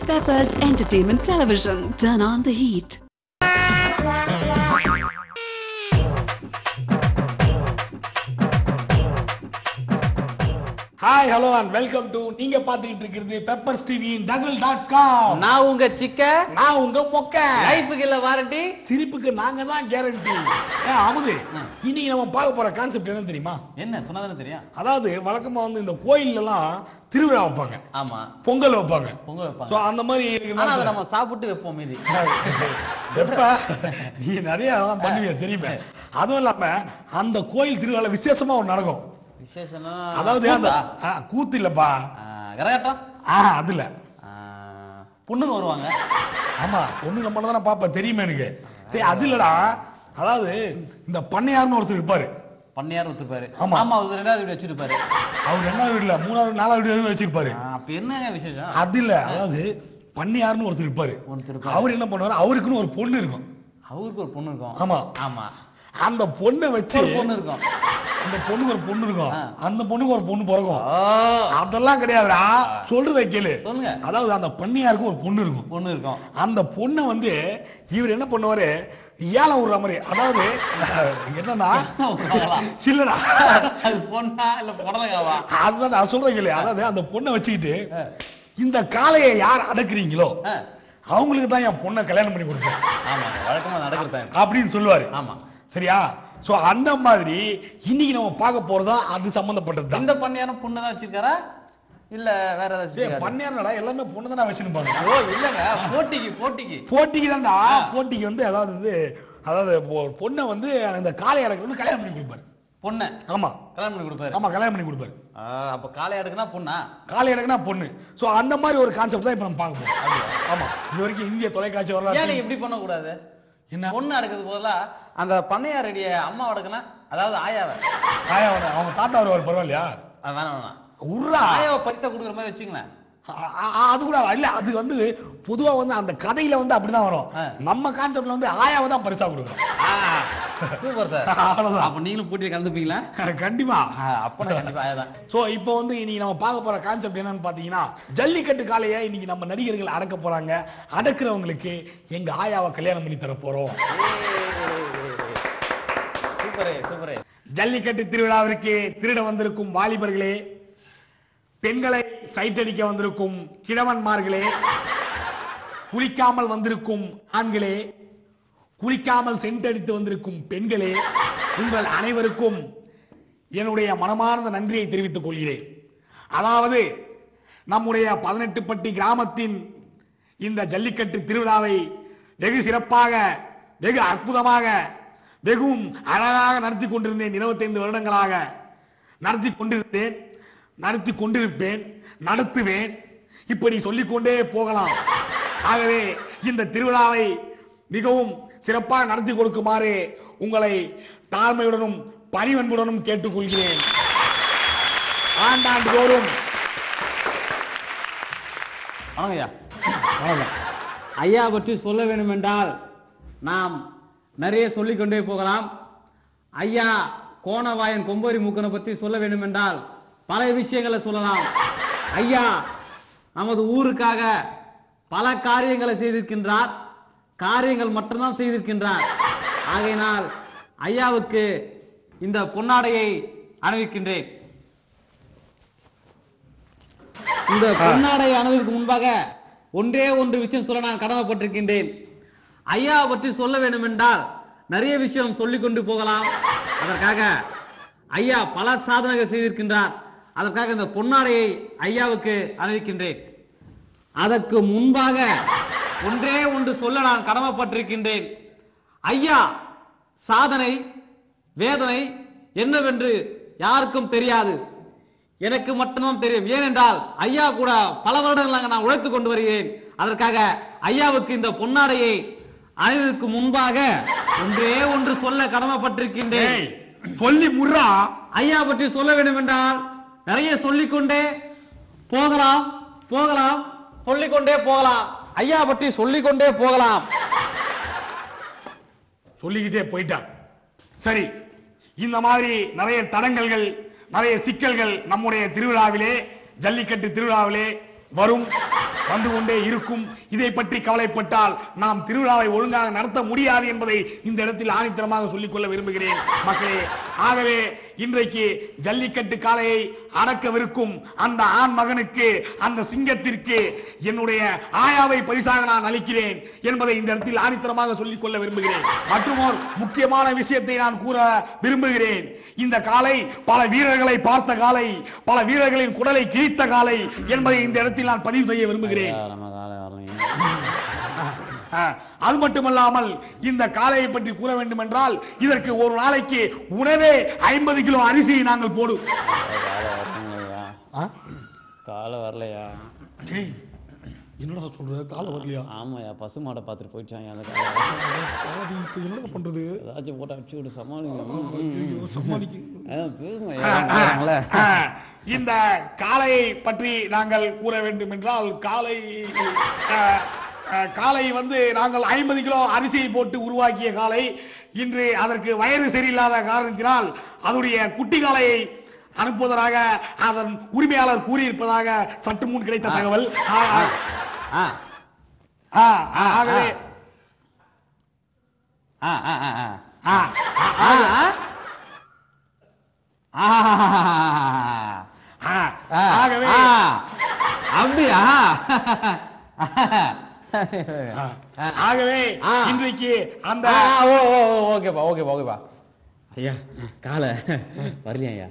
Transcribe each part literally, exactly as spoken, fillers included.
Peppers Entertainment Television. Turn on the heat. Hi, hello and welcome to நீங்க பாத்துக்கிட்டு இருக்கிறது Peppers TV டகல் dot com. நான் உங்க சிக்க, நான் உங்க மொக்க. லைஃப்க்கு இல்ல வாரண்டி, சிரிப்புக்கு நாங்க தான் கேரண்டி. ஏ அமுது, இன்னைக்கு நம்ம பார்க்க போற கான்செப்ட் என்ன தெரியுமா? என்ன சொன்னதானே தெரியும். அதாவது வழக்கமா வந்து இந்த கோயில்ல எல்லாம் திருவிழா வைப்பாங்க. ஆமா. பொங்கல் வைப்பாங்க. பொங்கல் வைப்பாங்க. சோ அந்த மாதிரி ஆனா அத நம்ம சாப்பிட்டு வைப்போம் மீதி. எப்ப நீ நிறைய அதெல்லாம் பண்ணுவீங்க தெரியுமே. அதுவும் இல்லாம அந்த கோயில் திருவிழா விசேஷமா ஒன்று நடக்கும். விசேஷமா அதாவது அந்த கூத்து இல்லப்பா, கரகாட்டம். ஆ அதுல பொண்ணுங்க வருவாங்க. ஆமா, பொண்ணுங்க மட்டும் தானே பாப்பா, தெரியுமே எனக்கு. அது இல்லடா, அதாவது இந்த பண்ணையார்னு ஒருத்தர் இருப்பாரு. பண்ணையார் ஒருத்தர். ஆமா ஆமா, அவர் ரெண்டாவது வீடு வச்சிருப்பாரு. அவர் ரெண்டாவது வீடுல மூணாவது நாலாவது வீடு வச்சிருப்பாரு. அப்ப என்ன விசேஷம்? அது இல்ல, அதாவது பண்ணையார்னு ஒருத்தர் இருப்பாரு. அவர் என்ன பண்ணுவாரு, அவருக்குன்னு ஒரு பொண்ணு இருக்கும். அவருக்கு ஒரு பொண்ணு இருக்கும். ஆமா ஆமா. அந்த பொண்ணை வச்சு பொண்ணு இருக்கும். அந்த பொண்ணுக்கு ஒரு பொண்ணு இருக்கும், அந்த பொண்ணுக்கு ஒரு பொண்ணு பிறக்கும். அதெல்லாம் கிடையாதுடா, சொல்றத கேளு. அதாவது அந்த பண்ணையாருக்கு ஒரு பொண்ணு இருக்கும். பொண்ணு இருக்கும். அந்த பொண்ணை வந்து இவர் என்ன பண்ணுவாரு, ஏழை விடுற மாதிரி. அதாவது என்னன்னா, இல்லடா பொண்ணா இல்ல புடலங்காவா, அதுதான் நான் சொல்றேன் கேளு. அதாவது அந்த பொண்ணை வச்சுக்கிட்டு இந்த காளையை யார் அடக்குறீங்களோ அவங்களுக்கு தான் என் பொண்ணை கல்யாணம் பண்ணி கொடுப்பேன். ஆமா, வழக்கமா நடக்கிறேன் அப்படின்னு சொல்லுவாரு. ஆமா, சரியா? சோ அந்த மாதிரி இன்னைக்கு நம்ம பார்க்க போறதா அது சம்பந்தப்பட்டது தான். இந்த பண்ணையாரம் பொண்ணு தான் வச்சிருக்காரா இல்ல வேற ஏதாவது? பண்ணையாரடா எல்லாமே பொண்ணு தான வச்சிருப்பாங்க. ஓ இல்லங்க, போட்டிக்கு போட்டிக்கு போட்டிக்கு தான்டா. போட்டிக்கு வந்து அதாவது அதாவது பொண்ணை வந்து அந்த காளை அடக்குன்னு கல்யாணம் பண்ணி கொடுப்பாரு. பொண்ணு? ஆமா, கல்யாணம் பண்ணி கொடுப்பாரு. ஆமா, கல்யாணம் பண்ணி கொடுப்பாரு. அப்ப காளை அடக்குனா பொண்ணா? காளை அடக்குனா பொண்ணு. சோ அந்த மாதிரி ஒரு கான்செப்ட் தான் இப்ப நம்ம பார்க்க போறோம். ஆமா, இது வரைக்கும் இந்திய தொலைக்காட்சி வரலாறு. ஏன் இப்படி பண்ண கூடாது? என்ன பொண்ணு அடக்குது போதா அந்த பண்ணையார் ரெடிய அம்மா அடக்குனா, அதாவது ஆயாவை ஆயாவை அவங்க தாத்தா வருவார். பரவாயில்லையா? வேணாம் வேணாம், உர்ரா ஆயாவை பரிசா கொடுக்குற மாதிரி வச்சுங்களேன். அது கூட இல்ல, அது வந்து பொதுவா வந்து அந்த கதையில வந்து அப்படிதான் வரும். நம்ம கான்செப்ட்ல வந்து ஆயாவை தான் பரிசா கொடுக்குறோம். Super sir. அப்ப நீங்களும் போட்டியை கலந்துப்பீங்களா? கண்டிப்பா. அப்ப கண்டிப்பா ஆயாதான். சோ இப்போ வந்து இன்னைக்கு நம்ம பார்க்க போற கான்செப்ட் என்னன்னு பாத்தீங்கன்னா, ஜல்லிக்கட்டு காளையை இன்னைக்கு நம்ம நடிகர்கள் அடக்க போறாங்க. அடக்குறவங்களுக்கு எங்க ஆயாவை கல்யாணம் பண்ணி தர போறோம். சூப்பரே சூப்பரே. ஜல்லிக்கட்டு திருவிழாவிற்கு திருட வந்திருக்கும் வாலிபர்களே, பெண்களை சைட்டடிக்க வந்திருக்கும் கிழவன்மார்களே, குளிக்காமல் வந்திருக்கும் ஆண்களே, குளிக்காமல் சென்டடித்து வந்திருக்கும் பெண்களே, உங்கள் அனைவருக்கும் என்னுடைய மனமார்ந்த நன்றியை தெரிவித்துக் கொள்கிறேன். அதாவது நம்முடைய பதினெட்டு பட்டி கிராமத்தின் இந்த ஜல்லிக்கட்டு திருவிழாவை வெகு சிறப்பாக, வெகு அற்புதமாக, வெகும் அழகாக நடத்தி கொண்டிருந்தேன். இருபத்தைந்து வருடங்களாக நடத்தி கொண்டிருந்தேன், நடத்தி கொண்டிருப்பேன், நடத்துவேன், இப்படி சொல்லிக்கொண்டே போகலாம். ஆகவே இந்த திருவிழாவை மிகவும் சிறப்பாக நடத்தி கொடுக்குமாறு உங்களை தாழ்மையுடனும் பணிவன்புடனும் கேட்டுக்கொள்கிறேன். ஆண்டாண்டு தோறும் ஐயா ஐயா பற்றி சொல்ல வேண்டும் என்றால் நாம் நிறைய சொல்லிக்கொண்டே போகலாம். ஐயா கோணவாயன் கொம்பரி மூக்கனை பற்றி சொல்ல வேண்டும் என்றால் பல விஷயங்களை சொல்லலாம். ஐயா நமது ஊருக்காக பல காரியங்களை செய்திருக்கின்றார். காரியங்கள் மட்டும்தான் செய்திருக்கின்றார். ஆகையினால் ஐயாவுக்கு இந்த பொன்னாடையை அணிவிக்கின்றேன். இந்த பொன்னாடையை அணிவதற்கு முன்பாக ஒன்றே ஒன்று விஷயம் சொல்ல நான் கடமைப்பட்டிருக்கின்றேன். ஐயா பற்றி சொல்ல வேண்டும் என்றால் நிறைய விஷயம் சொல்லிக் கொண்டு போகலாம். அதற்காக ஐயா பல சாதனைகள் செய்திருக்கின்றார். அதற்காக இந்த பொன்னாடையை ஐயாவுக்கு அணிவிக்கின்றேன். அதற்கு முன்பாக ஒன்றே ஒன்று சொல்ல நான் கடமைப்பட்டிருக்கின்றேன். ஐயா சாதனை வேதனை என்னவென்று யாருக்கும் தெரியாது, எனக்கு மட்டும்தான் தெரியும். ஏனென்றால் ஐயா கூட பல வருடங்களாக நான் உழைத்துக் கொண்டு வருகிறேன். அதற்காக ஐயாவுக்கு இந்த பொன்னாடையை அணிவதற்கு முன்பாக ஒன்றே ஒன்று சொல்ல கடமைப்பட்டிருக்கின்றேன். சொல்லி முறா. ஐயா பற்றி சொல்ல வேண்டும் என்றால் நிறைய சொல்லிக்கொண்டே போகலாம் போகலாம் சொல்லிக்கொண்டே போகலாம். ஐயா பற்றி சொல்லிக்கொண்டே போகலாம். சொல்லிக்கிட்டே போயிட்டான். சரி, இந்த மாதிரி நிறைய தடங்கல்கள், நிறைய சிக்கல்கள் நம்முடைய திருவிழாவிலே, ஜல்லிக்கட்டு திருவிழாவிலே வரும். வந்து கொண்டே இருக்கும். இதை பற்றி கவலைப்பட்டால் நாம் திருவிழாவை ஒழுங்காக நடத்த முடியாது என்பதை இந்த இடத்தில் ஆணித்தரமாக சொல்லிக்கொள்ள விரும்புகிறேன் மக்களே. ஆகவே இன்றைக்கு ஜல்லிக்கட்டு காளையை அடக்கவிருக்கும் அந்த ஆண் மகனுக்கு, அந்த சிங்கத்திற்கு என்னுடைய ஆயாவை பரிசாக நான் அளிக்கிறேன் என்பதை இந்த இடத்தில் ஆணித்தரமாக சொல்லிக்கொள்ள விரும்புகிறேன். மற்றும் ஒரு முக்கியமான விஷயத்தை நான் கூற விரும்புகிறேன். இந்த காளை பல வீரர்களை பார்த்த காளை, பல வீரர்களின் குடலை கிழித்த காளை என்பதை இந்த இடத்தில் நான் பதிவு செய்ய விரும்புகிறேன். அது மட்டுமல்லாமல் இந்த காளையை பற்றி கூற வேண்டும் என்றால், இதற்கு ஒரு நாளைக்கு உணவே ஐம்பது கிலோ அரிசி நாங்கள் போடும். காலை வரலையா? என்னடா சொல்ற? காலை வரலையா? ஆமாயா, பசு மாடை பார்த்துட்டு போயிட்டாங்க. அந்த என்ன பண்றது? ஏதாச்சும் போட்டு அடிச்சு விட்டு சமாளிங்க. இந்த காளையை பற்றி நாங்கள் கூற வேண்டும் என்றால், காளை காளை வந்து நாங்கள் ஐம்பது கிலோ அரிசியை போட்டு உருவாக்கிய காளை. இன்று அதற்கு வயது சரியில்லாத காரணத்தினால் அதனுடைய குட்டி காளையை அனுப்புவதாக அதன் உரிமையாளர் கூறியிருப்பதாக சற்று முன் கிடைத்த தகவல். ஆகவே ஆகவே அப்படியா? ஆகவே இன்றைக்கு அந்த ஓகேப்பா ஓகேப்பா ஓகேப்பா ஐயா, காலை வரலையா ஐயா?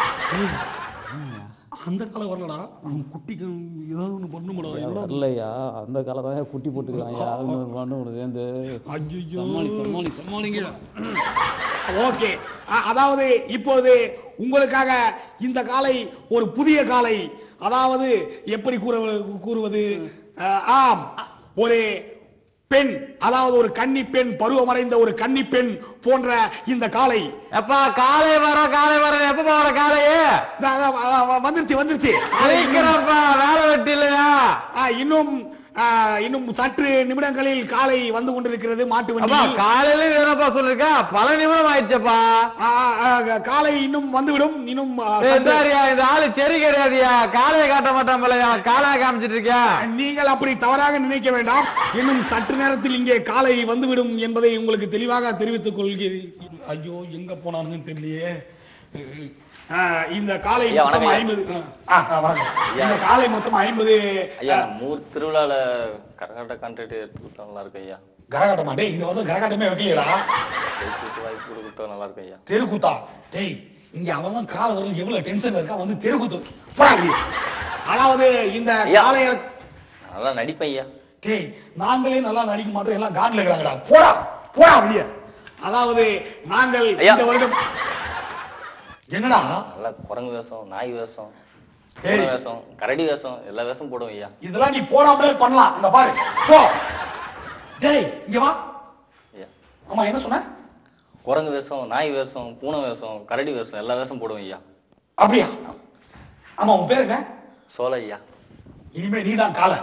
அந்த காலை வரலடா, குட்டிக்கு ஏதாவது ஒண்ணு பண்ணுமாடா. வரலையா? அந்த காலை தான் குட்டி போட்டுக்கலாம் சேர்ந்து. சமாளி சமாளிங்க. ஓகே, அதாவது இப்போது உங்களுக்காக இந்த காலை ஒரு புதிய காலை, அதாவது எப்படி கூற கூறுவது ஆம், ஒரு பெண், அதாவது ஒரு கன்னி பெண், பருவமடைந்த ஒரு கன்னி பெண் போன்ற இந்த காலை. எப்பா காலை வர காலை வர எப்ப வர காலையே வந்துருச்சு வந்துருச்சு. வேலை வெட்டி இல்லையா? இன்னும் இன்னும் சற்று நிமிடங்களில் காலை வந்து கொண்டிருக்கிறது மாட்டு வண்டி. காலையில என்னப்பா சொல்லிருக்க? பல நிமிடம் ஆயிடுச்சப்பா. காலை இன்னும் வந்துவிடும். இன்னும் இந்த ஆளு சரி கிடையாதுயா, காலையை காட்ட மாட்டான் போலயா, காலையை காமிச்சிட்டு இருக்கியா? நீங்கள் அப்படி தவறாக நினைக்க வேண்டாம். இன்னும் சற்று நேரத்தில் இங்கே காலை வந்துவிடும் என்பதை உங்களுக்கு தெளிவாக தெரிவித்துக் கொள்கிறேன். ஐயோ, எங்க போனாருன்னு தெரியலையே. இந்த காலை மொத்தம் ஐம்பது இந்த காலை மொத்தம் ஐம்பது. மூர் திருவிழால கரகாட்ட கான்ட்ராக்ட் எடுத்துக்கிட்டா நல்லா இருக்கு ஐயா. கரகாட்ட மாட்டே இந்த வருஷம் கரகாட்டமே வைக்கலையடா. வாய்ப்பு கொடுத்தா நல்லா இருக்கு ஐயா. தெருக்கூத்தா? டேய், இங்க அவன் காலை வரும் எவ்வளவு டென்ஷன் இருக்கா, வந்து தெருக்கூத்து போடாது. அதாவது இந்த காலை நல்லா நடிப்பேன் ஐயா. டேய், நாங்களே நல்லா நடிக்க மாட்டோம், எல்லாம் கான்ல இருக்காங்கடா. போடா போடா வெளியே. அதாவது நாங்கள் இந்த வருடம் என்னடா நல்லா குரங்கு வேஷம், நாய் வேஷம், வேஷம், கரடி வேஷம், எல்லா வேஷம் போடுவோம் ஐயா. இதெல்லாம் நீ போடாமலே பண்ணலாம். இந்த பாரு போ. டேய் இங்க வா. ஆமா, என்ன சொன்ன? குரங்கு வேஷம், நாய் வேஷம், பூனை வேஷம், கரடி வேஷம், எல்லா வேஷம் போடுவோம் ஐயா. அப்படியா? ஆமா, உன் பேரு என்ன? சோழ ஐயா. இனிமே நீதான் காலை.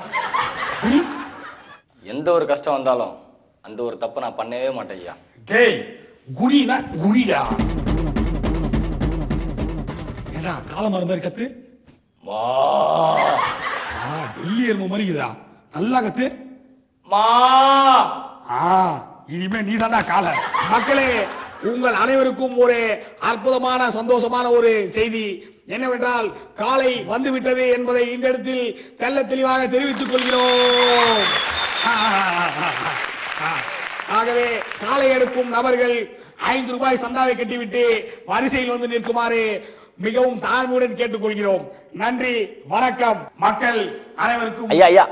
எந்த ஒரு கஷ்டம் வந்தாலும் அந்த ஒரு தப்பை நான் பண்ணவே மாட்டேன் ஐயா. டேய், குடினா குடிடா. ஏடா காலை மரம் மாதிரி கத்து. வா, டெல்லி எருமை மாதிரி இருக்குதா, நல்லா கத்து. மா, இனிமே நீதான்டா காலை. மக்களே, உங்கள் அனைவருக்கும் ஒரு அற்புதமான சந்தோஷமான ஒரு செய்தி என்னவென்றால், காலை வந்துவிட்டது என்பதை இந்த இடத்தில் தெல்ல தெளிவாக தெரிவித்துக் கொள்கிறோம். ஆகவே காலை எடுக்கும் நபர்கள் ஐந்து ரூபாய் சந்தாவை கட்டிவிட்டு வரிசையில் வந்து நிற்குமாறு மிகவும் தாழ்மையுடன் கேட்டுக்கொள்கிறோம். நன்றி, வணக்கம். மக்கள் அனைவருக்கும் ஐயா ஐயா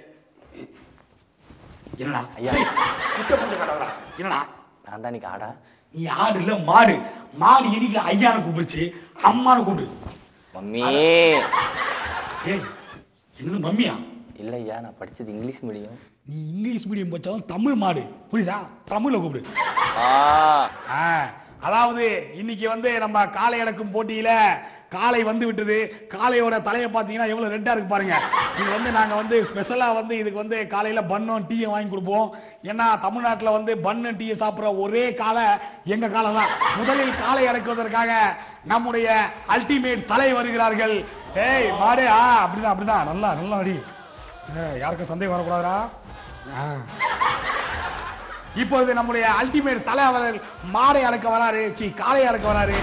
என்னடா ஐயா என்னடா? நான் தான் இன்னைக்கு ஆடா. நீ ஆடு இல்ல மாடு. மாடு எரிக்க ஐயானு கூப்பிடுச்சு, அம்மானு கூப்பிடு. மம்மி. ஏய், என்னது மம்மியா? இல்ல ஐயா, நான் படிச்சது இங்கிலீஷ் மீடியம். நீ இங்கிலீஷ் மீடியம் படிச்சாலும் தமிழ் மாடு, புரியுதா? தமிழ்ல கூப்பிடு. அதாவது இன்னைக்கு வந்து நம்ம காளை அடக்கும் போட்டியில காளை வந்து விட்டது. காளையோட தலையை பாத்தீங்கன்னா எவ்வளவு ரெட்டா இருக்கு பாருங்க. இது வந்து நாங்க வந்து ஸ்பெஷலா வந்து இதுக்கு வந்து காலையில பன்னும் டீயும் வாங்கி கொடுப்போம். ஏன்னா தமிழ்நாட்டுல வந்து பன்னு டீ சாப்பிடுற ஒரே காளை எங்க காளை தான். முதலில் காளை அடக்குவதற்காக நம்முடைய அல்டிமேட் தலை வருகிறார்கள். ஏய் மாடு, அப்படிதான் அப்படிதான், நல்லா நல்லா அடி. யாருக்கும் சந்தேகம் வரக்கூடாதா? இப்பொழுது நம்முடைய அல்டிமேட் தலைவர் மாடை அடக்க வராரு, சி காளை அடக்க வராரு.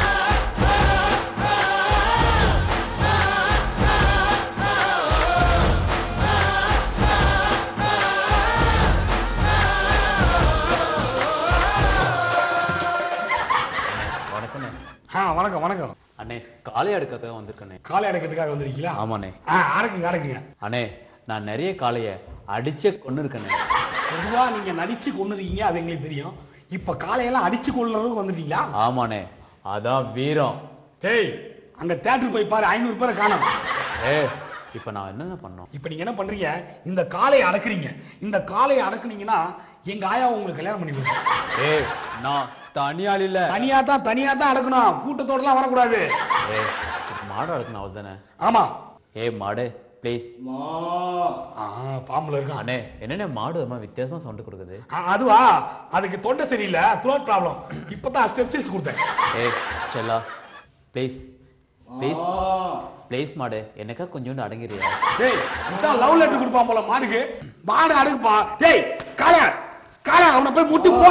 வணக்கம் வணக்கம் அண்ணே. காளை அடக்கத்துக்காக வந்திருக்கேன். காளை அடக்கத்துக்காக வந்திருக்கீங்களா? ஆமாண்ணே. அடக்குங்க அடக்குங்க அண்ணே. நான் நிறைய காளைய அடிச்சே கொண்டு இருக்கேன். பொதுவா நீங்க நடிச்சு கொண்டு இருக்கீங்க, அது எங்களுக்கு தெரியும். இப்ப காளையெல்லாம் அடிச்சு கொள்றதுக்கு வந்துட்டீங்களா? ஆமாண்ணே, அதான் வீரம். டேய் அங்க தியேட்டர் போய் பாரு, ஐநூறு பேரை காணோம். ஏய் இப்ப நான் என்ன பண்ணோம்? இப்ப நீங்க என்ன பண்றீங்க, இந்த காளையை அடக்குறீங்க. இந்த காளையை அடக்குனீங்கன்னா எங்க ஆயா உங்களுக்கு கல்யாணம் பண்ணி கொடுக்கும். ஏய் நான் தனியாள் இல்ல. தனியா தான் தனியா தான் அடக்கணும், கூட்டத்தோட எல்லாம் வரக்கூடாது. ஏய் மாடு அடக்கணும் அவ்வளவுதானே? ஆமா. ஏய் மாடு ப்ளீஸ். பாம்புல இருக்கா? அண்ணே என்னென்ன மாடு அம்மா வித்தியாசமா சவுண்ட் கொடுக்குது? அதுவா, அதுக்கு தொண்டை சரியில்லை, த்ரோட் ப்ராப்ளம். இப்பதான் ஸ்டெப்சில்ஸ் கொடுத்தேன். ஏய் செல்லா ப்ளீஸ் ப்ளீஸ் ப்ளீஸ் மாடு எனக்கா கொஞ்சோண்டு அடங்கிறியா? டேய் இதான் லவ் லெட்டர் கொடுப்பான் போல மாடுக்கு. மாடு அடக்குப்பா. டேய் காளை காளை அவனை போய் முட்டு போ.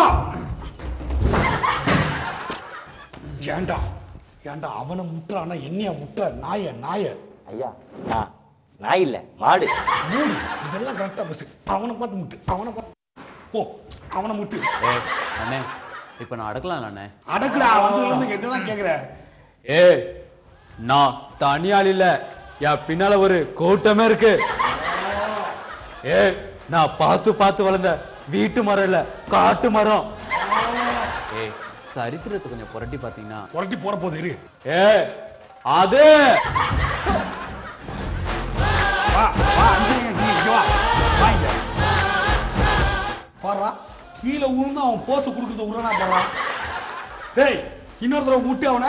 ஏண்டா ஏண்டா அவனை முட்டுறானா என்னைய முட்டுற நாய நாய? ஐயா நாய் இல்ல மாடு. மூணு இதெல்லாம் கரெக்டா பேசு. அவனை பார்த்து முட்டு, அவனை பார்த்து போ, அவனை முட்டு. ஏய் அண்ணே இப்ப நான் அடக்கலாம் அண்ணே? அடக்குடா, வந்து இருந்து என்னதான் கேக்குற? ஏய் நான் தனியாள் இல்ல, என் பின்னால ஒரு கூட்டமே இருக்கு. ஏய் நான் பார்த்து பார்த்து வளர்ந்த வீட்டு மரம் இல்ல காட்டு மரம். ஏய் சரித்திரத்தை கொஞ்சம் புரட்டி பாத்தீங்கன்னா புரட்டி போற போது இரு. ஏய் அது வா வா அஞ்சு இங்க வா வாங்க பாறா. கீழே விழுந்து அவன் போஸ் கொடுக்கறது உடனே பாறா. டேய் இன்னொரு தடவை முட்டு அவனை.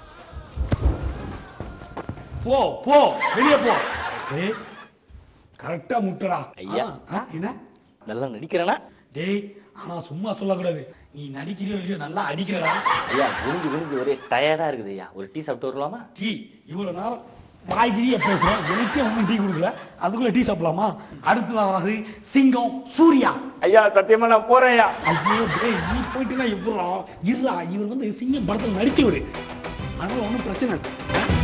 போ போ வெளியே போ. டேய் கரெக்டா முட்டுடா. ஐயா என்ன நல்லா நடிக்கிறேனா? டேய் ஆனா சும்மா சொல்லக்கூடாது, நீ நடிக்கிறியோ இல்லையோ நல்லா அடிக்கிறடா. ஐயா குனிஞ்சு குனிஞ்சு ஒரே டயர்டா இருக்குது ஐயா, ஒரு டீ சாப்பிட்டு வரலாமா? டீ இவ்வளவு நேரம் வாய்கிரியா பேசுறேன், எனக்கே ஒன்னும் டீ கொடுக்கல, அதுக்குள்ள டீ சாப்பிடலாமா? அடுத்ததான் வராது சிங்கம் சூர்யா. ஐயா சத்தியமா நான் போறேன் ஐயா. ஐயோ டேய் நீ போயிட்டுனா எப்படா? இருடா, இவர் வந்து சிங்கம் படத்துல நடிச்சவரு, அதனால ஒன்றும் பிரச்சனை இல்லை.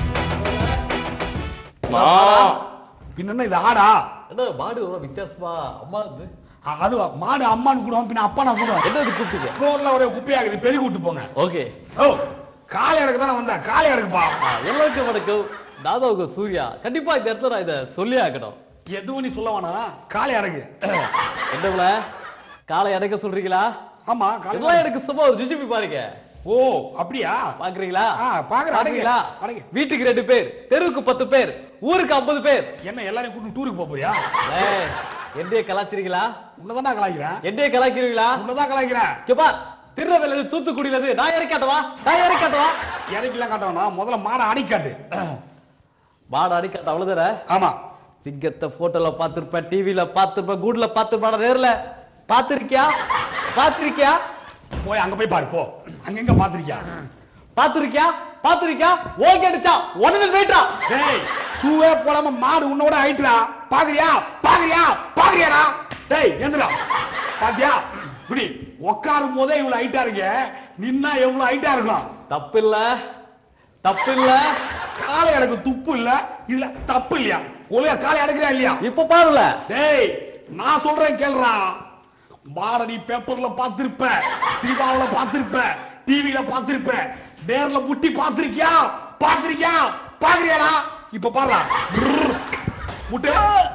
பின்ன இது ஆடா? மாடு வித்தியாசமா அம்மா அதுவா மாடு அம்மான்னு கூடுவோம், பின்ன அப்பா நான் கூடுவேன். என்ன கூப்பிட்டு ரோட்ல ஒரே குப்பையாகுது, பெருகி விட்டு போங்க. ஓகே. ஓ காளை அடக்கு தானே வந்தேன், காளை அடக்குப்பா. எல்லாருக்கும் வணக்கம், தாதாவுக்கு சூர்யா. கண்டிப்பா இந்த இடத்துல நான் இதை சொல்லி ஆக்கணும். எதுவும் நீ சொல்ல வேணா, காளை அடக்கு. என்னவுல காளை அடக்க சொல்றீங்களா? ஆமா காளை எனக்கு சும்மா ஒரு ஜிஜிபி பாருங்க. ஓ அப்படியா? பாக்குறீங்களா? பாக்குறேன். வீட்டுக்கு ரெண்டு பேர், தெருவுக்கு பத்து பேர், ஊருக்கு ஐம்பது பேர். என்ன எல்லாரையும் கூட்டு டூருக்கு போறியா? என்னைய கலாய்ச்சிருக்கீங்களா? உன்னதான் கலாய்க்கிறேன். என்னைய கலாய்க்கிறீங்களா? உன்னதான் கலாய்க்கிறேன். கேப்பா திருநெல்வேலி தூத்துக்குடியில நான் இறக்கி காட்டவா? நான் இறக்கி காட்டவா? இறக்கிலாம் காட்டவா? முதல்ல மாடை அடிக்காட்டு. மாடை அடிக்காட்ட அவ்வளவுதானே? ஆமா. சிங்கத்தை போட்டோல பாத்துருப்ப, டிவில பாத்துருப்ப, கூட்ல பாத்துருப்ப, நேர்ல பாத்திருக்கியா? பாத்திருக்கியா? போய் அங்க போய் பாரு போ. அங்க எங்க பாத்திருக்கியா? பாத்திருக்கியா? பாத்திருக்கியா? ஓகே அடிச்சா ஒன்னு வெயிட்ரா. டேய் சூவே போடாம மாடு உன்னோட ஹைட்ரா. பாக்குறியா? பாக்குறியா? பாக்குறியாடா? டேய் எந்திரா. பாத்தியா? இப்படி உட்காரும் போதே இவ்வளவு ஹைட்டா இருக்க, நின்னா எவ்வளவு ஹைட்டா இருக்கும்? தப்பு இல்ல, தப்பு இல்ல. காலை அடக்கு துப்பு இல்ல, இதுல தப்பு இல்லையா? ஒழுங்கா காலை அடக்குறியா இல்லையா? இப்ப பாருல. டேய் நான் சொல்றேன் கேளுடா. பாரதி பேப்பர்ல பாத்திருப்ப, சினிமாவுல பாத்திருப்ப, டிவில பாத்திருப்ப, நேர்ல முட்டி பாத்திருக்கியா? பாத்திருக்கியா? பாக்குறியாடா? இப்ப பாருடா. முட்டை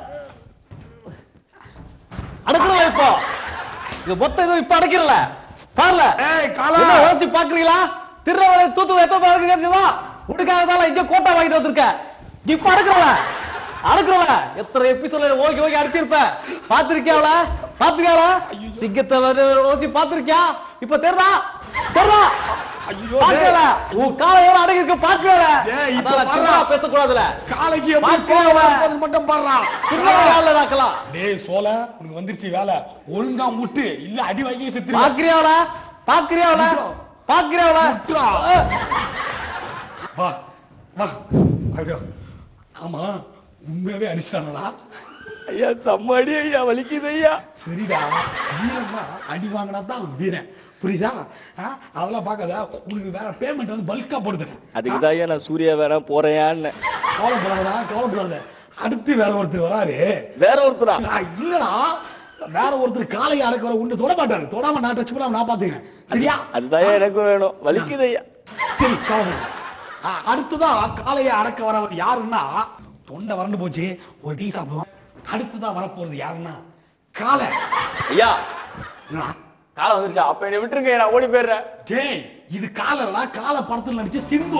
அடக்குறல. இப்போ இது மொத்தம் இது இப்ப அடக்கிறல பாருல. ஏய் காலா ஓச்சி பாக்குறீங்களா? திருநெல்வேலி தூத்துக்குடி எத்தனை பேர் தெரியுமா? உடுக்காததால இங்க கோட்டா வாங்கிட்டு வந்திருக்க. இப்ப அடக்குறல அடக்குறல. எத்தனை எபிசோட்ல ஓகே ஓகே அடிச்சிருப்ப. பாத்திருக்கியாவல? பாத்திருக்கியாவல? சிங்கத்தை ஓச்சி பாத்திருக்கியா? இப்ப தெரியுதா? தெரியுதா? ஐயோ பாக்கல. உன் காலை எவ்வளவு அடங்கி இருக்கு பாக்கல. ஏய் இப்ப பாறா பேச கூடாதுல. காலைக்கு எப்படி போறது மட்டும் பாறா. திருநெல்வேலில ராக்கலாம். டேய் சோல உனக்கு வந்துருச்சு வேலை. ஒழுங்கா முட்டு இல்ல அடி வாங்கி செத்து. பாக்குறியாவல? பாக்குறியாவல? பாக்குறியாவல? வா வா. அப்படியே ஆமா உண்மையாவே அடிச்சானடா. ஐயா சம்மாடி ஐயா வலிக்குது ஐயா. சரிடா, வீரமா அடி வாங்கினா தான் வீரன், புரியுதா? அதெல்லாம் பார்க்காத, உங்களுக்கு வேற பேமெண்ட் வந்து பல்கா போடுதுங்க. அதுக்குதான் ஐயா நான் சூர்யா வேற போறேன்னு. கவலைப்படாதா கவலைப்படாத, அடுத்து வேற ஒருத்தர் வராரு. வேற ஒருத்தரா? இல்லடா, வேற ஒருத்தர் காலையை அடக்க வர உண்டு தொட மாட்டாரு. தொடாம நான் டச் பண்ணாம நான் பாத்துக்கிறேன், சரியா? அதுதான் எனக்கு வேணும், வலிக்குது ஐயா. சரி கவலைப்படாத. அடுத்துதான் காலையை அடக்க வரவர் யாருன்னா, தொண்டை வறண்டு போச்சு, ஒரு டீ சாப்பிடுவோம். அடுத்துதான் வரப்போறது யாருன்னா காலை. ஐயா காலை வந்துருச்சா? அப்ப என்ன விட்டுருங்க, நான் ஓடி போயிடுறேன். டேய், இது காலடா, கால படத்துல நடிச்ச சிம்பு.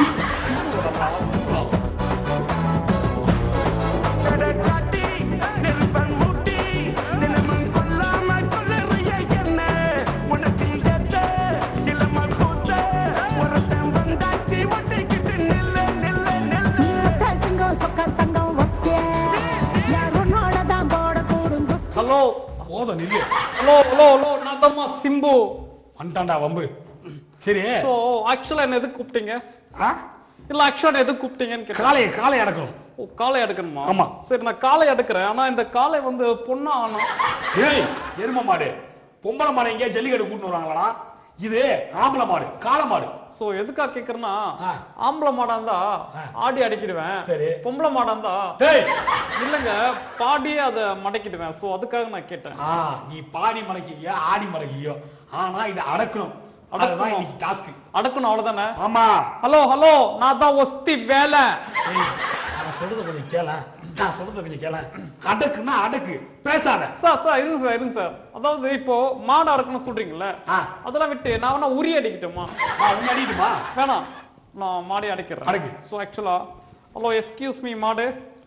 ஹலோ போதும் நில்லு. ஹலோ ஹலோ ஹலோ நான் தான் சிம்பு. வந்துட்டான்டா வம்பு. சரி, சோ ஆக்சுவலா என்ன எதுக்கு கூப்பிட்டீங்க? இல்ல ஆக்சுவலா எதுக்கு கூப்பிட்டீங்கன்னு கேட்டேன். காலை காலை அடக்கணும். ஓ, காலை எடுக்கணுமா? ஆமா. சரி, நான் காலை எடுக்கிறேன். ஆனா இந்த காலை வந்து பொண்ணா ஆனா? ஏய், எரும மாடு பொம்பளை மாடு எங்கேயா ஜல்லிக்கட்டு கூட்டு வராங்களாடா? இது ஆம்பளை மாடு, காளை மாடு. சோ எதுக்கா கேக்குறேன்னா, ஆம்பளை மாடா இருந்தா ஆடி அடிக்கிடுவேன். சரி. பொம்பளை மாடா இருந்தா டேய் இல்லங்க பாடியே அதை மடக்கிடுவேன். சோ அதுக்காக நான் கேட்டேன். நீ பாடி மடக்கியோ ஆடி மடக்கியோ, ஆனா இதை அடக்கணும். அதுதான் இன்னைக்கு டாஸ்க். அடக்கணும், அவ்வளவுதானே? ஆமா. ஹலோ ஹலோ நான் தான் ஒஸ்தி வேலை. நான் சொல்றத கொஞ்சம் கேள, நான் சொல்றத கொஞ்சம் கேள. அடக்குன்னா அடக்கு, பேசாத. சார் சார் இருங்க சார் இருங்க சார். அதாவது இப்போ மாடு அடக்கணும் சொல்றீங்கல்ல, அதெல்லாம் விட்டு நான் வேணா உரி அடிக்கட்டுமா? உன்னை அடிக்கட்டுமா? வேணாம், நான் மாடி அடிக்கிறேன். அடக்கு. So actually hello excuse me மாடு.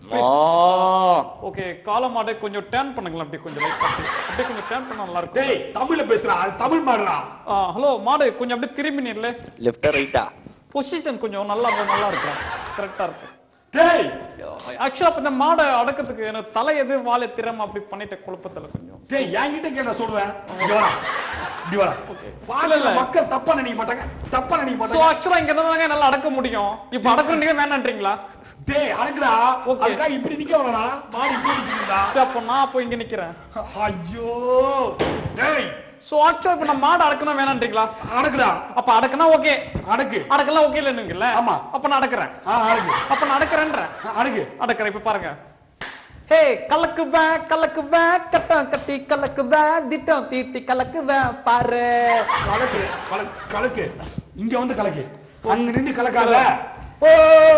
ஓகே, கால மாடு கொஞ்சம் டர்ன் பண்ணுங்களா, அப்படி கொஞ்சம் லைட் அப்படியே கொஞ்சம் டர்ன் பண்ணா நல்லா இருக்கும். டேய் தமிழ்ல பேசுறா, அது தமிழ் மாடுடா. ஹலோ மாடு கொஞ்சம் அப்படியே திரும்பி நில்ல. லெஃப்டா ரைட்டா? பொசிஷன் கொஞ்சம் நல்லா நல்லா இருக்கும், கரெக்டா இருக்கும். டேய் ஆக்சுவலா இந்த மாடை அடக்கிறதுக்கு எனக்கு தலை எது வாழை திறமை அப்படி பண்ணிட்ட குழப்பத்துல கொஞ்சம். டேய் என்கிட்ட கேட்ட சொல்றேன். இங்க வாடா, இங்க வாடா. ஓகே, பாலல மக்கள் தப்பா நினைக்க மாட்டாங்க, தப்பா நினைக்க சோ மாட்டாங்க. ஆக்சுவலா இங்க இருந்தாங்க நல்லா அடக்க முடியும். இப்போ அடக்குறீங்க வேணான்றீங்களா? டேய் அடக்குடா. அதுக்கு இப்படி நிக்க வரடா, மாடி இப்படி நிக்குடா. சரி அப்ப நான் அப்ப இங்க நிக்கிறேன். ஐயோ டேய், சோ ஆக்சுவலா இப்ப நான் மாடு அடக்கணும் வேணான்றீங்களா? அடக்குடா. அப்ப அடக்குனா ஓகே, அடக்கு. அடக்கலாம் ஓகே இல்லைன்னுங்கல்ல? ஆமா. அப்ப நான் அடக்குறேன். ஆ அடக்கு. அப்ப நான் அடக்குறேன்றேன். அடக்கு. அடக்குறேன். இப்ப பாருங்க. ஹே கலக்குவே கலக்குவே கட்டம் கட்டி கலக்குவே திட்டம் தீட்டி கலக்குவே பாரு. கலக்கு கலக்கு, இங்க வந்து கலக்கு, அங்க நின்னு கலக்காத. ஓ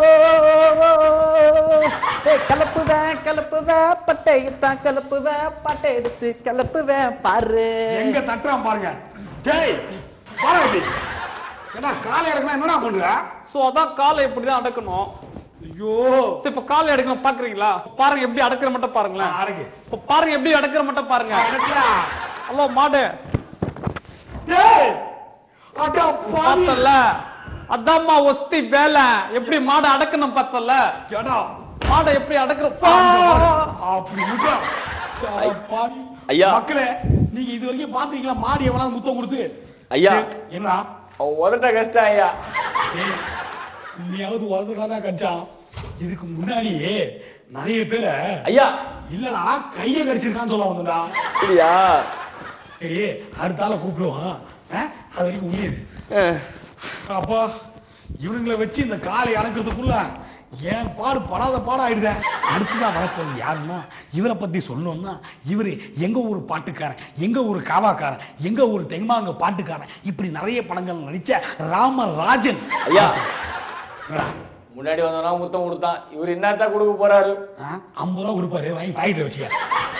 கலப்புவே கலப்புவே பட்டை தான் கலப்புவே பட்டை எடுத்து கலப்புவே பாரு. எங்க தட்டுறான் பாருங்க. டேய் பாரு இப்படி. ஏடா காலை அடக்கணும் என்னடா பண்ற? சோ அதான் காலை இப்படிதான் அடக்கணும். ஐயோ, இப்ப காலை அடக்கணும் பாக்குறீங்களா? பாருங்க எப்படி அடக்குற மட்டும் பாருங்களேன். அடக்கு. இப்ப பாருங்க எப்படி அடக்குற மட்டும் பாருங்க. அடக்குடா. ஹலோ மாடு. டேய் அட பாவி. பார்த்தல அதாம்மா ஒஸ்தி வேலை. எப்படி மாடு அடக்கணும் பார்த்தல? ஏடா மாடை எப்படி அடக்குற அப்படி முட்டா பாவி. ஐயா மக்களே, நீங்க இது வரைக்கும் பாத்தீங்களா மாடி எவ்வளவு முத்தம் கொடுத்து? ஐயா என்ன உதட்ட கஷ்டம் ஐயா. நீயாவது உதட்டாதான் கடிச்சான். இதுக்கு முன்னாடி நிறைய பேரை ஐயா இல்லடா கையை கடிச்சிருக்கான்னு சொல்ல வந்தா. சரியா? சரி அடுத்தால கூப்பிடுவோம், அது வரைக்கும் உயிர். அப்பா இவங்களை வச்சு இந்த காலை அடக்கிறதுக்குள்ள ஏன் பாடு படாத பாடம் ஆயிடுத. அடுத்துதான் வரப்போகுது யாருன்னா, இவரை பத்தி சொல்லணும்னா இவரு எங்க ஊர் பாட்டுக்காரன், எங்க ஊர் காவாக்காரன், எங்க ஊர் தென்மாங்க பாட்டுக்காரன், இப்படி நிறைய படங்கள் நடிச்ச ராமராஜன். ஐயா முன்னாடி வந்தோம்னா முத்தம் கொடுத்தான், இவர் என்னத்தான் கொடுக்க போறாரு? ஐம்பது ரூபா கொடுப்பாரு, வாங்கி பாயிட்டு வச்சுக்க.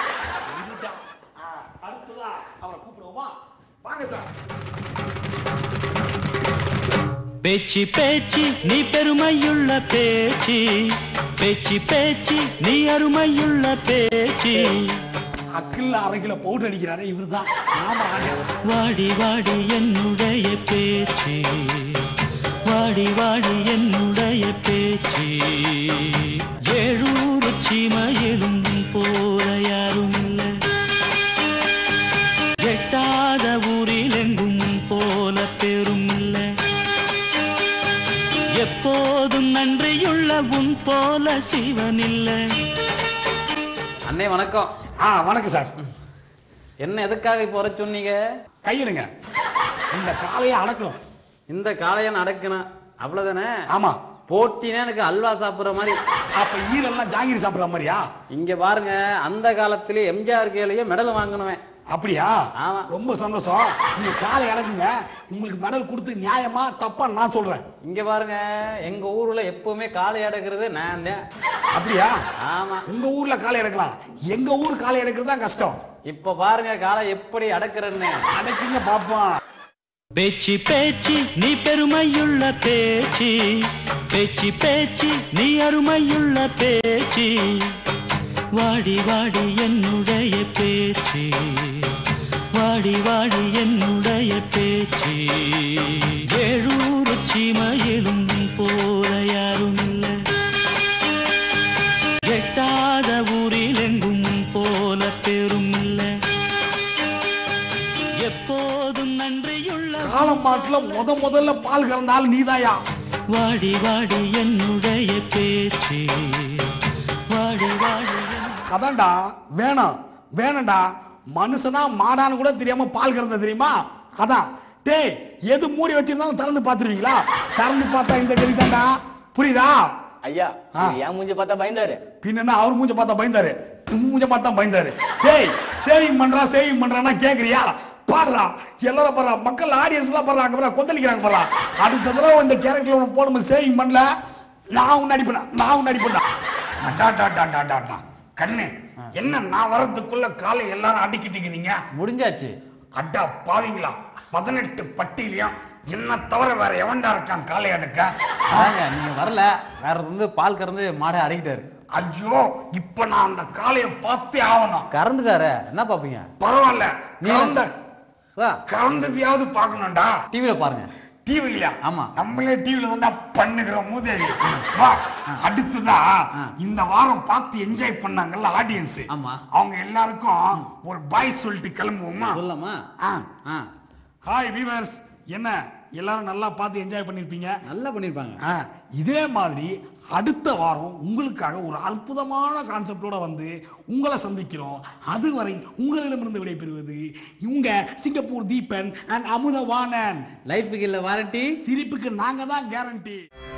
அடுத்ததான் அவரை கூப்பிடுவோமா? வாங்க சார். பேச்சு பேச்சு நீ பெருமையுள்ள பேச்சு, பேச்சு பேச்சு நீ அருமையுள்ள பேச்சு. அக்கில் அரை கிலோ பவுடர் அடிக்கிறாரு இவருதான் ராமராஜன். வாடி வாடி என்னுடைய பேச்சு, வாடி வாடி என்னுடைய பேச்சு. ஏழூர் சீமையிலும் போல யாரும் இல்லை, எட்டாத ஊரில் எங்கும் போல பெரும் இல்லை. எப்போதும் நன்றியுள்ள உன் போல சிவனில்லை. அண்ணே வணக்கம். ஆ வணக்கம் சார். என்ன எதுக்காக இப்போ வர சொன்னீங்க? கையிடுங்க. இந்த காளையை அடக்கணும். இந்த காளையை அடக்கணும் அவ்வளவுதானே? ஆமா. போட்டினா எனக்கு அல்வா சாப்பிடுற மாதிரி. அப்ப ஈரெல்லாம் ஜாங்கிரி சாப்பிடுற மாதிரியா? இங்க பாருங்க, அந்த காலத்திலே எம்ஜிஆர் கையிலேயே மெடல் வாங்கணுவேன். அப்படியா? ஆமா. ரொம்ப சந்தோஷம். நீங்க காலை அடக்குங்க. உங்களுக்கு மெடல் கொடுத்து நியாயமா தப்பா நான் சொல்றேன். இங்க பாருங்க, எங்க ஊர்ல எப்பவுமே காளை அடக்குறது நான் தான். அப்படியா? ஆமா. உங்க ஊர்ல காலை அடக்கலாம், எங்க ஊர் காலை அடக்குறது தான் கஷ்டம். இப்ப பாருங்க காளை எப்படி அடக்குறேன்னு. அடக்குங்க பாப்போம். பேச்சு பேச்சு நீ பெருமையுள்ள பேச்சு, பேச்சு பேச்சு நீ அருமையுள்ள பேச்சு, வாடி வாடி என்னுடைய பேச்சு, வாடி வாடி என்னுடைய பேச்சு, ஏழூர் சீமையிலும் போல யாரும் இல்லை, எட்டாத ஊரில் எங்கும் போல பேரும் இல்லை, எப்போதும் நன்றியுள்ள காலம் மாட்டுல முத முதல்ல பால் கறந்தாலும் நீதாயா. வாடி வாடி என்னுடைய பேச்சு, வாடி வாடி. அதான்டா வேணாம் வேணாம்டா. மனுஷனா மாடான்னு கூட தெரியாம பால் கறந்த தெரியுமா? அதான் டேய், எது மூடி வச்சிருந்தாலும் திறந்து பாத்துருவீங்களா? திறந்து பார்த்தா இந்த கறி தான்டா. புரியுதா? ஐயா என் மூஞ்சி பார்த்தா பயந்தாரு. பின்ன அவர் மூஞ்ச பார்த்தா பயந்தாரு, மூஞ்ச பார்த்தா பயந்தாரு. டேய், சேவிங் பண்றா சேவிங் பண்றான்னா கேக்குறியா? பாடுறா, எல்லாரும் பாடுறா, மக்கள் ஆடியன்ஸ் எல்லாம் பாடுறாங்க, பாடுறா, கொந்தளிக்கிறாங்க பாடுறா. அடுத்த தடவை இந்த கேரக்டர் ஒன்று போடும்போது சேவிங் பண்ணல, நான் உன்ன அடிப்பேன், நான் உன்ன அடிப்பேன். கண்ணு என்ன, நான் வரதுக்குள்ள காலை எல்லாரும் அடிக்கிட்டீங்க. முடிஞ்சாச்சு. அட்டா பாவீங்களா, பதினெட்டு பட்டியிலையும் என்ன தவிர வேற எவன்டா இருக்கான் காலை அடக்க? நீங்க வரல, வேற வந்து பால் கறந்து மாடை அடக்கிட்டாரு. ஐயோ, இப்ப நான் அந்த காளையை பார்த்தே ஆகணும். கறந்துட்டாரு, என்ன பாப்பீங்க? பரவாயில்ல, கறந்த வா, கறந்ததையாவது பார்க்கணும்டா. டிவில பாருங்க. டிவிலையா? ஆமா. நம்மளே டிவில தான் பண்ணுகிற மூதேவி. வா, அடுத்துதான் இந்த வாரம் பார்த்து என்ஜாய் பண்ணாங்கல்ல ஆடியன்ஸ், ஆமா, அவங்க எல்லாருக்கும் ஒரு பாய் சொல்லிட்டு கிளம்புவோமா? சொல்லமா? ஹாய் வீவர்ஸ், என்ன எல்லாரும் நல்லா பார்த்து என்ஜாய் பண்ணிருப்பீங்க. நல்லா பண்ணிருப்பாங்க. இதே மாதிரி அடுத்த வாரம் உங்களுக்காக ஒரு அற்புதமான கான்செப்டோட வந்து உங்களை சந்திக்கிறோம். அதுவரை உங்களிடமிருந்து விடைபெறுவது உங்க சிங்கப்பூர் தீபன் அண்ட் அமுதவாணன். லைஃபுக்கு இல்ல வாரண்டி, சிரிப்புக்கு நாங்க தான் கேரண்டி.